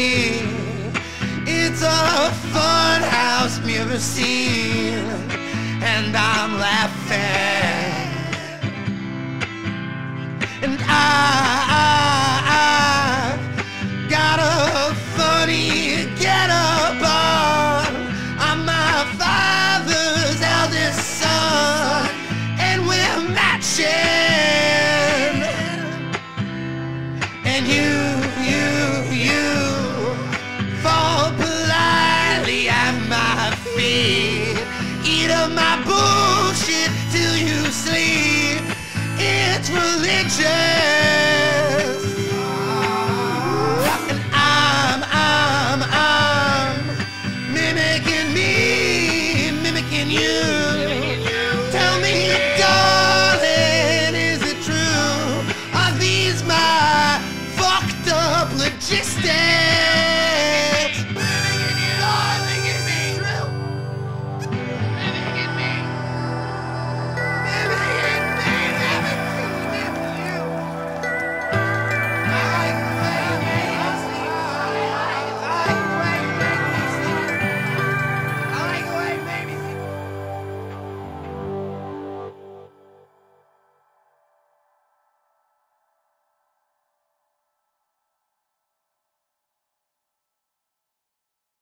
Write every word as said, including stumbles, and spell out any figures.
me. It's a fun house mirror scene, and I'm laughing. And I, I've got a funny get-up on. I'm my father's eldest son, and we're matching. And you, you, you fall politely at my feet. Eat up my bullshit till you sleep. It's religious. And I'm, I'm, I'm mimicking me, mimicking you.